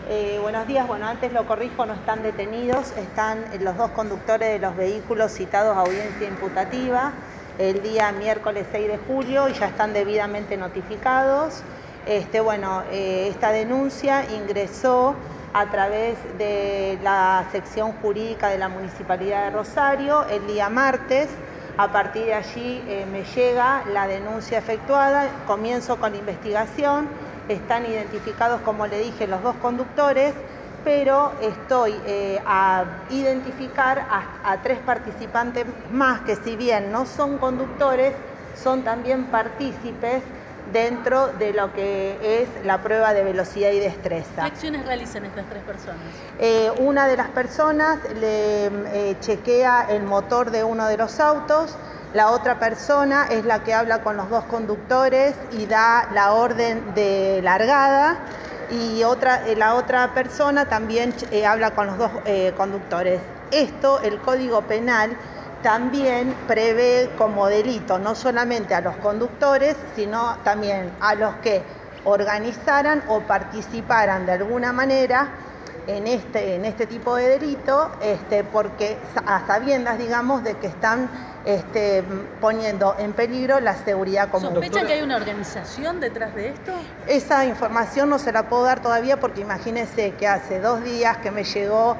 Buenos días. Bueno, antes lo corrijo, no están detenidos, están los dos conductores de los vehículos citados a audiencia imputativa el día miércoles 6 de julio y ya están debidamente notificados. Esta denuncia ingresó a través de la sección jurídica de la Municipalidad de Rosario el día martes. A partir de allí me llega la denuncia efectuada, comienzo con la investigación, están identificados, como le dije, los dos conductores, pero estoy a identificar a tres participantes más que, si bien no son conductores, son también partícipes dentro de lo que es la prueba de velocidad y destreza. ¿Qué acciones realizan estas tres personas? Una de las personas le chequea el motor de uno de los autos, la otra persona es la que habla con los dos conductores y da la orden de largada, y la otra persona también habla con los dos conductores. Esto, el Código Penal también prevé como delito no solamente a los conductores, sino también a los que organizaran o participaran de alguna manera en este tipo de delito, porque a sabiendas, digamos, de que están poniendo en peligro la seguridad común. ¿Sospechan que hay una organización detrás de esto? Esa información no se la puedo dar todavía, porque imagínense que hace 2 días que me llegó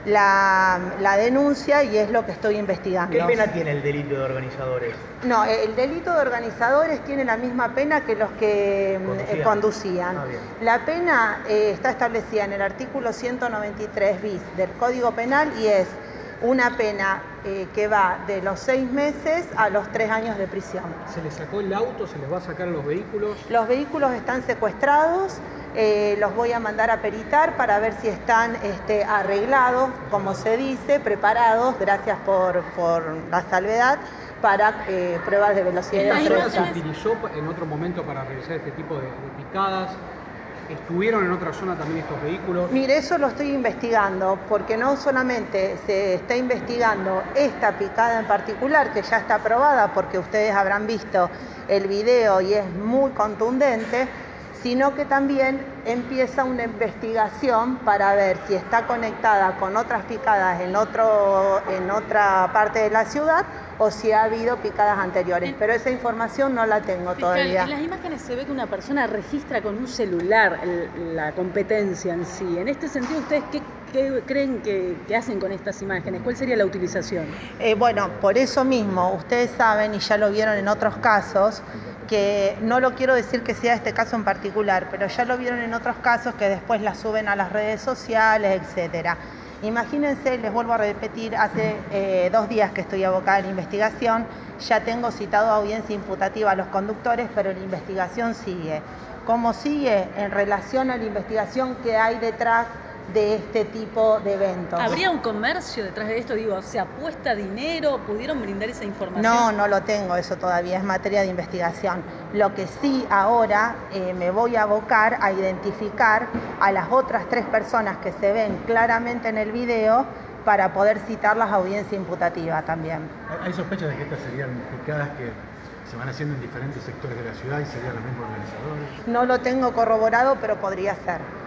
la denuncia y es lo que estoy investigando. ¿Qué pena tiene el delito de organizadores? No, el delito de organizadores tiene la misma pena que los que conducían. La pena está establecida en el artículo 193 bis del Código Penal y es una pena que va de los 6 meses a los 3 años de prisión. ¿Se les sacó el auto? ¿Se les va a sacar los vehículos? Los vehículos están secuestrados, los voy a mandar a peritar para ver si están arreglados, como se dice, preparados, gracias por la salvedad, para pruebas de velocidad. ¿Esta zona se utilizó en otro momento para realizar este tipo de picadas? ¿Estuvieron en otra zona también estos vehículos? Mire, eso lo estoy investigando, porque no solamente se está investigando esta picada en particular, que ya está aprobada, porque ustedes habrán visto el video y es muy contundente, sino que también empieza una investigación para ver si está conectada con otras picadas en otra parte de la ciudad o si ha habido picadas anteriores, pero esa información no la tengo todavía. En las imágenes se ve que una persona registra con un celular la competencia en sí. En este sentido, ¿ustedes qué creen que hacen con estas imágenes? ¿Cuál sería la utilización? Bueno, por eso mismo, ustedes saben, y ya lo vieron en otros casos, que no lo quiero decir que sea este caso en particular, pero ya lo vieron en otros casos que después la suben a las redes sociales, etcétera. Imagínense, les vuelvo a repetir, hace 2 días que estoy abocada a la investigación, ya tengo citado a audiencia imputativa a los conductores, pero la investigación sigue. ¿Cómo sigue? En relación a la investigación que hay detrás de este tipo de eventos. ¿Habría un comercio detrás de esto? Digo, ¿se apuesta dinero? ¿Pudieron brindar esa información? No, no lo tengo, eso todavía es materia de investigación. Lo que sí ahora me voy a abocar a identificar a las otras 3 personas que se ven claramente en el video para poder citarlas a audiencia imputativa también. ¿Hay sospechas de que estas serían picadas que se van haciendo en diferentes sectores de la ciudad y serían los mismos organizadores? No lo tengo corroborado, pero podría ser.